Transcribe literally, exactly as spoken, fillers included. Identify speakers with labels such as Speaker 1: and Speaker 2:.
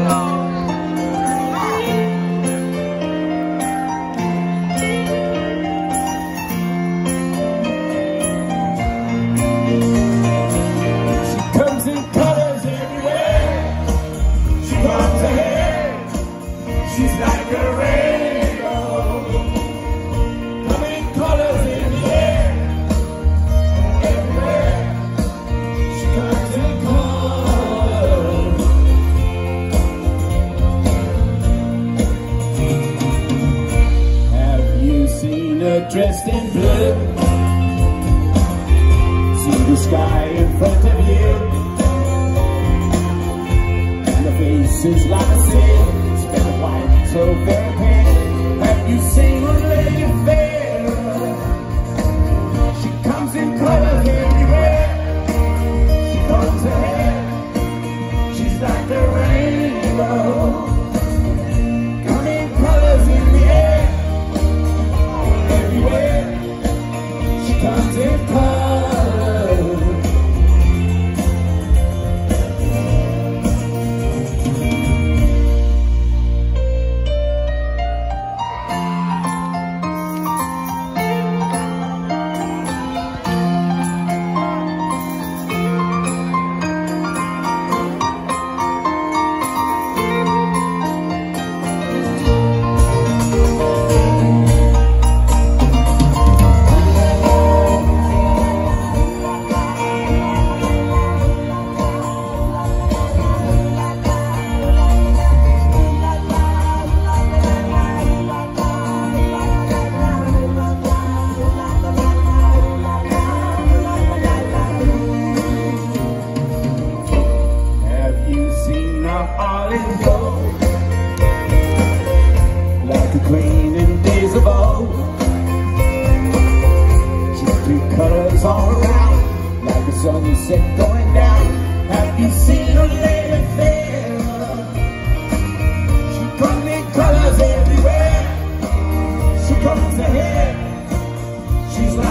Speaker 1: She's like a rainbow, coming colors in the air. Everywhere she comes in colors. Have you seen her dressed in blue? See the sky in front of you, and the face is like a sea. So very pretty. Have you seen a lady fair? She comes in colors everywhere. She comes ahead. She's like the rainbow, coming colors in the air. Everywhere she comes in colors. Like a queen in days of old, she threw colors all around, like a sunset going down. Have you seen a lady fair? She comes in colors everywhere. She comes ahead. She's like